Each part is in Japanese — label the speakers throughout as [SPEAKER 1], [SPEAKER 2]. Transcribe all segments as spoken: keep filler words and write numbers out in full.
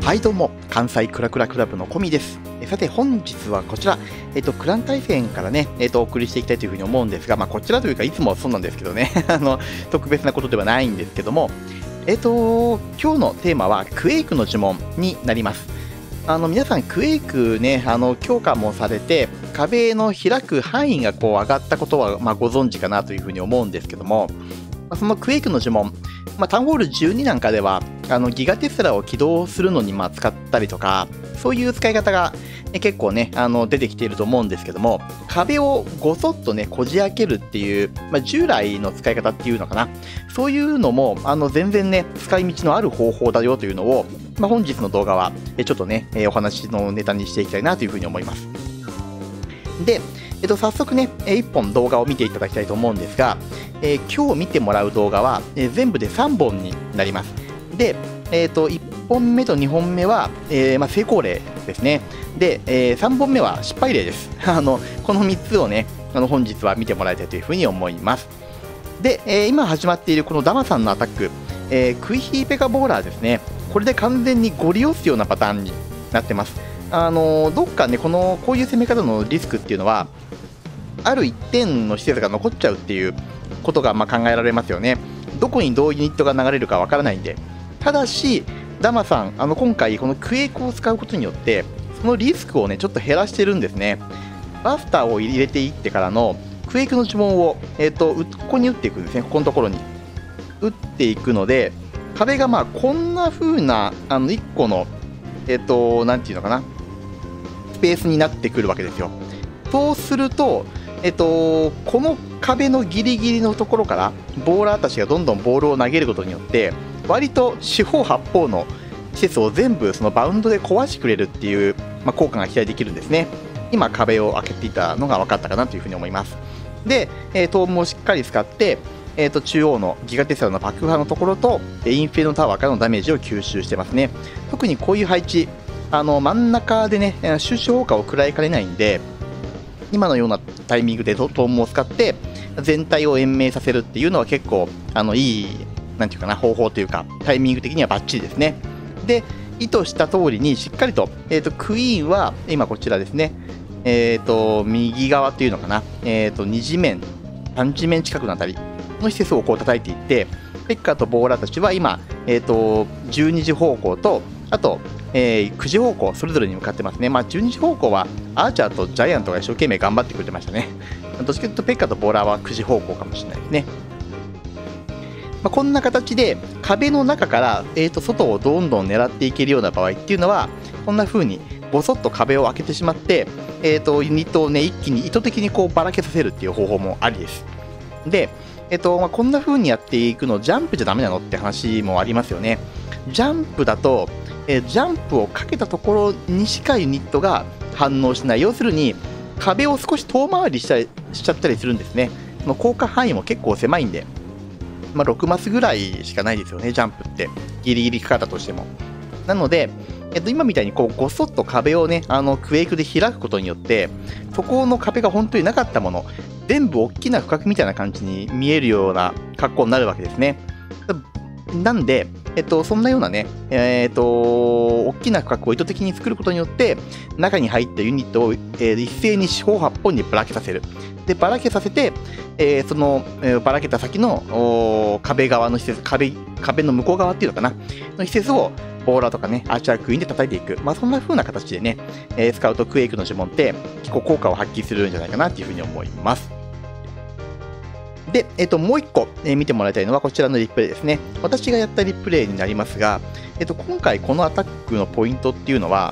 [SPEAKER 1] はいどうも、関西クラクラクラブのコミです。えさて本日はこちら、えっと、クラン対戦からね、えっと、お送りしていきたいというふうに思うんですが、まあ、こちらというかいつもそうなんですけどね、あの、特別なことではないんですけども、えっと、今日のテーマはクエイクの呪文になります。あの、皆さんクエイクね、あの、強化もされて、壁の開く範囲がこう上がったことは、まあ、ご存知かなというふうに思うんですけども、まあ、そのクエイクの呪文、まあ、タウンホールじゅうになんかではあのギガテスラを起動するのにまあ使ったりとか、そういう使い方が結構ねあの出てきていると思うんですけども、壁をごそっとねこじ開けるっていう、まあ、従来の使い方っていうのかな、そういうのもあの全然ね使い道のある方法だよというのを、まあ、本日の動画はちょっとねお話のネタにしていきたいなというふうに思います。で、えっと、早速ねいっぽん動画を見ていただきたいと思うんですが、えー、今日見てもらう動画は、えー、全部でさんぼんになります。で、えー、といっぽんめとにほんめは、えーまあ、成功例ですね。で、えー、さんぼんめは失敗例です。あのこのみっつをねあの本日は見てもらいたいというふうに思います。で、えー、今始まっているこのダマさんのアタック、えー、クイヒーペカボーラーですね。これで完全にゴリ押すようなパターンになってます。あのどっかねこのこういう攻め方のリスクっていうのはある一点の施設が残っちゃうっていうことがまあ考えられますよね。どこにどうユニットが流れるかわからないんで。ただしダマさんあの今回このクエイクを使うことによってそのリスクをねちょっと減らしてるんですね。バスターを入れていってからのクエイクの呪文を、えー、とここに打っていくんですね。ここのところに打っていくので、壁がまあこんな風なあのいっこのえっ、ー、となんていうのかなスペースになってくるわけですよ。そうすると、えっと、この壁のギリギリのところからボーラーたちがどんどんボールを投げることによって割と四方八方の施設を全部そのバウンドで壊してくれるっていう、まあ、効果が期待できるんですね。今壁を開けていたのが分かったかなというふうに思います。で、えー、トームをしっかり使って、えー、と中央のギガテスラの爆破のところとインフェルノタワーからのダメージを吸収してますね。特にこういう配置あの真ん中でね収支砲火を食らいかねないんで、今のようなタイミングでトームを使って全体を延命させるっていうのは結構あのいいなんていうかな方法というかタイミング的にはバッチリですね。で意図した通りにしっかりと、えー、とクイーンは今こちらですね、えー、と右側っていうのかな、えー、とにじ面さんじ面近くのあたりの施設をこう叩いていって、ペッカーとボーラーたちは今、えー、とじゅうにじ方向とあとえー、くじ方向それぞれに向かってますね。まあ、じゅうにじ方向はアーチャーとジャイアントが一生懸命頑張ってくれてましたね。どっちかというとペッカとボーラーはくじ方向かもしれないですね。まあ、こんな形で壁の中から、えー、と外をどんどん狙っていけるような場合っていうのはこんな風にぼそっと壁を開けてしまって、えー、とユニットをね一気に意図的にこうばらけさせるっていう方法もありです。で、えーとまあ、こんな風にやっていくのジャンプじゃダメなのって話もありますよね。ジャンプだとえジャンプをかけたところにしかユニットが反応しない。要するに壁を少し遠回りしたりしちゃったりするんですね。その効果範囲も結構狭いんで、まあ、ろくマスぐらいしかないですよね、ジャンプってギリギリかかったとしても。なので、えっと、今みたいにこうごそっと壁をねあのクエイクで開くことによってそこの壁が本当になかったもの全部大きな区画みたいな感じに見えるような格好になるわけですね。なんで、えっと、そんなようなね、えー、っと、大きな区画を意図的に作ることによって、中に入ったユニットを、えー、一斉に四方八方にばらけさせる。で、ばらけさせて、えー、その、えー、ばらけた先の壁側の施設、壁、壁の向こう側っていうのかな、の施設を、ボーラーとかね、アーチャークイーンで叩いていく。まあ、そんな風な形でね、えー、スカウトクエイクの呪文って結構効果を発揮するんじゃないかなっていうふうに思います。で、えっと、もう一個、えー、見てもらいたいのはこちらのリプレイですね。私がやったリプレイになりますが、えっと、今回このアタックのポイントっていうのは、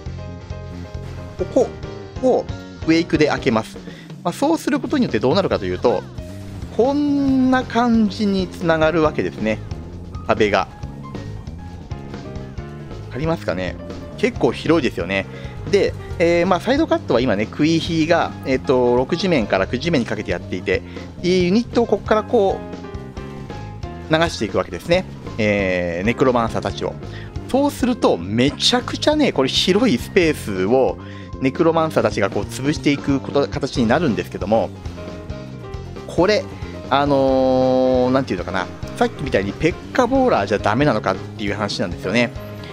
[SPEAKER 1] ここをウェイクで開けます。まあ、そうすることによってどうなるかというと、こんな感じにつながるわけですね。壁が。わかりますかね？結構広いですよね。で、えーまあ、サイドカットは今ね、クイヒーが、えー、とろくじ面からくじ面にかけてやっていて、ユニットをここからこう流していくわけですね、えー、ネクロマンサーたちを。そうすると、めちゃくちゃね、これ広いスペースをネクロマンサーたちがこう潰していくこと形になるんですけども、これ、あのー、なんていうのかな、さっきみたいにペッカボーラーじゃダメなのかっていう話なんですよね。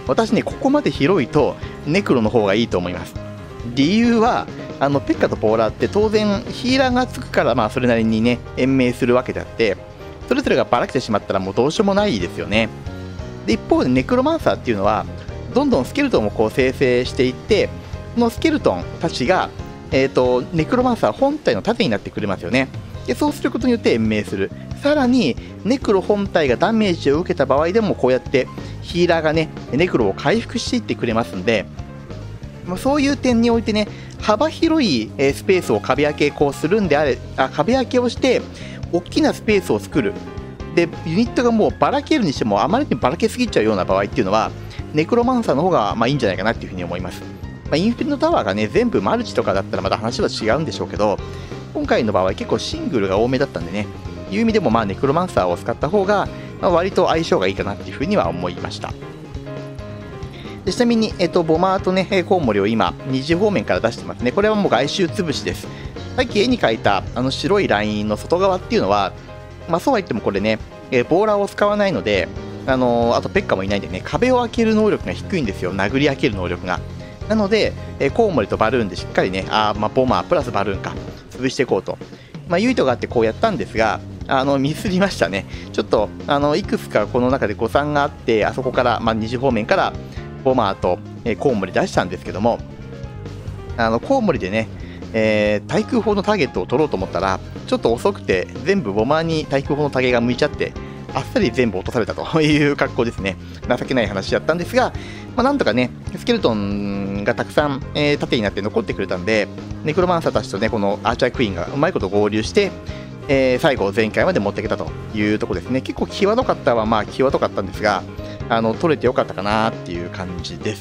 [SPEAKER 1] 私ね、ここまで広いとネクロの方がいいと思います。理由は、あのペッカとポーラーって当然ヒーラーがつくから、まあそれなりにね、延命するわけであって、それぞれがばらけてしまったらもうどうしようもないですよね。で、一方でネクロマンサーっていうのは、どんどんスケルトンをこう生成していって、そのスケルトンたちが、えーと、ネクロマンサー本体の盾になってくれますよね。で、そうすることによって延命する。さらに、ネクロ本体がダメージを受けた場合でも、こうやってヒーラーがね、ネクロを回復していってくれますんで、まあ、そういう点においてね、幅広いスペースを壁開けこうするんであれ、あ、壁開けをして、大きなスペースを作る。で、ユニットがもうばらけるにしても、あまりにばらけすぎちゃうような場合っていうのは、ネクロマンサーの方がまあいいんじゃないかなっていうふうに思います。まあ、インフィニットタワーがね、全部マルチとかだったらまた話は違うんでしょうけど、今回の場合結構シングルが多めだったんでね、いう意味でもまあネクロマンサーを使った方が、まあ、割と相性がいいかなっていうふうには思いました。でちなみに、えっと、ボマーとね、コウモリを今、にじ方面から出してますね。これはもう外周潰しです。さっき絵に描いたあの白いラインの外側っていうのは、まあそうは言ってもこれね、えボーラーを使わないので、あのー、あとペッカもいないんでね、壁を開ける能力が低いんですよ。殴り開ける能力が。なので、えコウモリとバルーンでしっかりね、あまあ、ボマープラスバルーンか、潰していこうと。まあ、ユイトがあってこうやったんですが、あの、ミスりましたね。ちょっと、あの、いくつかこの中で誤算があって、あそこから、まあ、にじ方面から、ボマーと、えー、コウモリ出したんですけども、あの、コウモリでね、えー、対空砲のターゲットを取ろうと思ったら、ちょっと遅くて、全部ボマーに対空砲のタゲが向いちゃって、あっさり全部落とされたという格好ですね。情けない話だったんですが、まあ、なんとかね、スケルトンがたくさん、えー、盾になって残ってくれたんで、ネクロマンサーたちとね、このアーチャークイーンがうまいこと合流して、えー、最後、前回まで持ってきたというところですね。結構際どかったは、まあ、際どかったんですが、あの取れてよかったかなっていう感じです。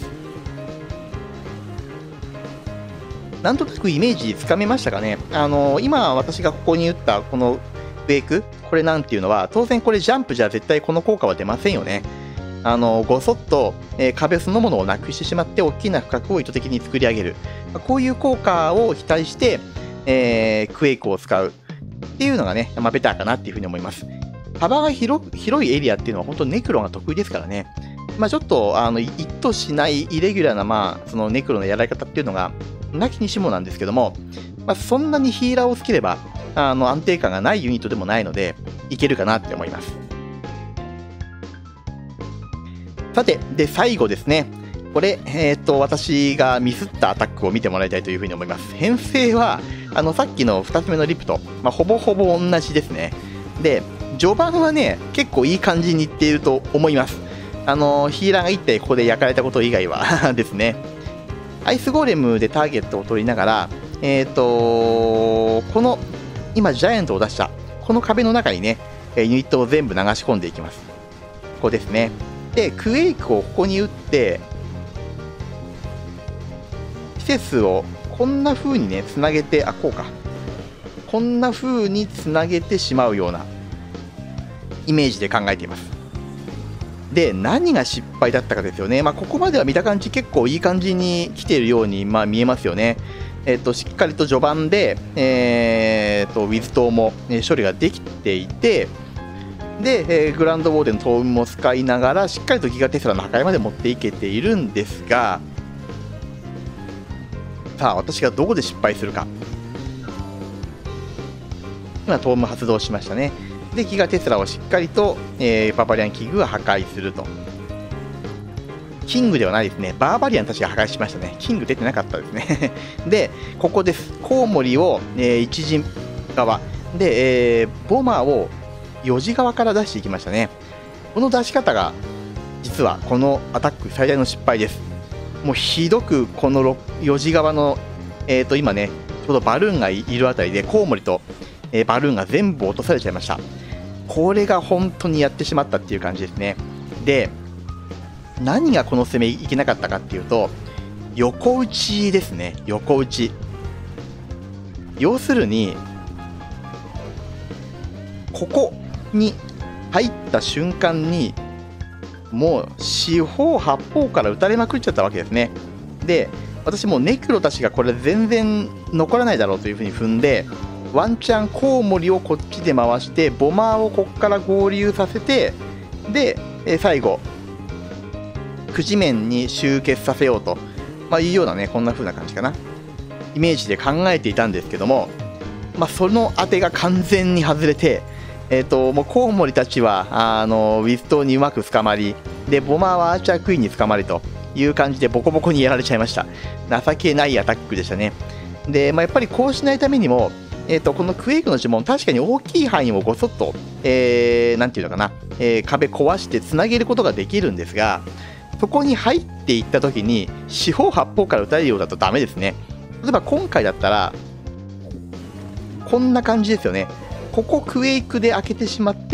[SPEAKER 1] なんとなくイメージつかめましたかね。あの今、私がここに打ったこのウェイク、これなんていうのは、当然これジャンプじゃ絶対この効果は出ませんよね。あのごそっと、えー、壁そのものをなくしてしまって、大きな区画を意図的に作り上げる。まあ、こういう効果を期待して、えー、クエイクを使うっていうのがね、まあ、ベターかなっていうふうに思います。幅が 広, 広いエリアっていうのは本当ネクロが得意ですからね。まあ、ちょっとあの一致しないイレギュラーな、まあ、そのネクロのやられ方っていうのがなきにしもなんですけども、まあ、そんなにヒーラーをつければあの安定感がないユニットでもないのでいけるかなって思います。さて、で最後ですね。これ、えー、っと私がミスったアタックを見てもらいたいというふうに思います。編成はあのさっきのふたつめのリプと、まあ、ほぼほぼ同じですね。で序盤はね、結構いい感じにいっていると思います。あのヒーラーがいってここで焼かれたこと以外はですね。アイスゴーレムでターゲットを取りながら、えっ、ー、とこの今ジャイアントを出したこの壁の中にね、ユニットを全部流し込んでいきます。ここですね。でクエイクをここに打って、施設をこんな風にねつなげて、あこうかこんな風につなげてしまうようなイメージで考えています。で何が失敗だったかですよね。まあ、ここまでは見た感じ結構いい感じに来ているように、まあ、見えますよね。えっと、しっかりと序盤で、えー、とウィズ島も、ね、処理ができていて、で、えー、グランドウォーデンのトーンも使いながらしっかりとギガテスラの破壊まで持っていけているんですが、さあ私がどこで失敗するか。今トーム発動しましたね。でギガテスラをしっかりと、えー、バーバリアンキングが破壊すると。キングではないですね。バーバリアンたちが破壊しましたね。キング出てなかったですね。で、ここです。コウモリを、えー、いち陣側。で、えー、ボマーをよじ側から出していきましたね。この出し方が、実はこのアタック最大の失敗です。もうひどくこのよじ側の、えーと、今ね、ちょうどバルーンがいるあたりで、コウモリと、えー、バルーンが全部落とされちゃいました。これが本当にやってしまったっていう感じですね。で、何がこの攻めいけなかったかっていうと、横打ちですね。横打ち。要するに、ここに入った瞬間に、もう四方八方から撃たれまくっちゃったわけですね。で、私もネクロたちがこれ全然残らないだろうというふうに踏んで、ワンチャンコウモリをこっちで回してボマーをこっから合流させて、で最後くじ面に集結させようと、まあ、いうようなね、こんな風な感じかな。イメージで考えていたんですけども、まあ、その当てが完全に外れて、えっと、もうコウモリたちは、あの、ウィズ島にうまく捕まり、で、ボマーはアーチャークイーンに捕まりという感じでボコボコにやられちゃいました。情けないアタックでしたね。で、まあ、やっぱりこうしないためにも、えっと、このクエイクの呪文、確かに大きい範囲をごそっと、えー、なんていうのかな、えー、壁壊してつなげることができるんですが、そこに入っていったときに、四方八方から撃たれるようだとダメですね。例えば今回だったら、こんな感じですよね。ここクエイクで開けてしまって、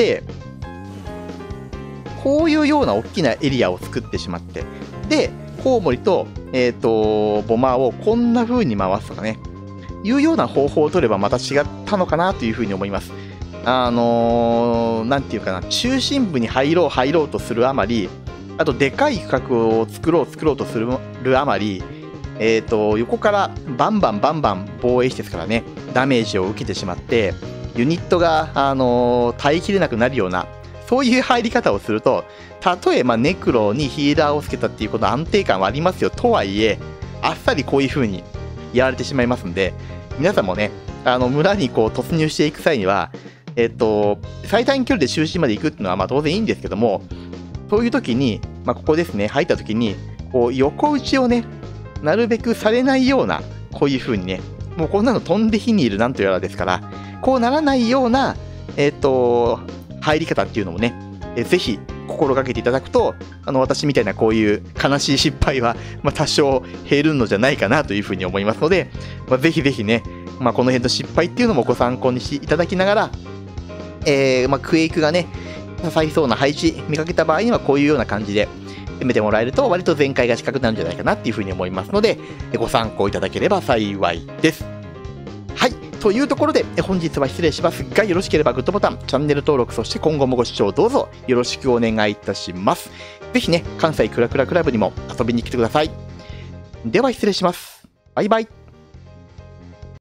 [SPEAKER 1] こういうような大きなエリアを作ってしまって、で、コウモリと、えっと、ボマーをこんな風に回すとかね、いうような方法を取ればまた違ったのかなという風に思います。あのー、なんていうかな、中心部に入ろう入ろうとするあまり、あとでかい区画を作ろう作ろうとするあまり、えっと、横からバンバンバンバン防衛施設からね、ダメージを受けてしまって、ユニットが、あのー、耐えきれなくなるような、そういう入り方をすると、たとえ、まあ、ネクロにヒーラーをつけたっていうことの安定感はありますよ。とはいえ、あっさりこういう風にやられてしまいますんで、皆さんもね、あの、村にこう突入していく際には、えっと、最短距離で中心まで行くっていうのは、まあ、当然いいんですけども、そういう時に、まあ、ここですね、入った時に、こう、横打ちをね、なるべくされないような、こういう風にね、もうこんなの飛んで火にいるなんとやらですから、こうならないような、えっと、入り方っていうのもね、えぜひ心がけていただくと、あの、私みたいなこういう悲しい失敗は、まあ、多少減るのじゃないかなというふうに思いますので、まあ、ぜひぜひね、まあ、この辺の失敗っていうのもご参考にしていただきながら、えー、まあ、クエイクがね、刺さりそうな配置見かけた場合にはこういうような感じで攻めてもらえると割と全開が近くなるんじゃないかなっていうふうに思いますので、ご参考いただければ幸いです。はい。というところで、本日は失礼しますが、よろしければグッドボタン、チャンネル登録、そして今後もご視聴どうぞよろしくお願いいたします。ぜひね、関西クラクラクラブにも遊びに来てください。では失礼します。バイバイ。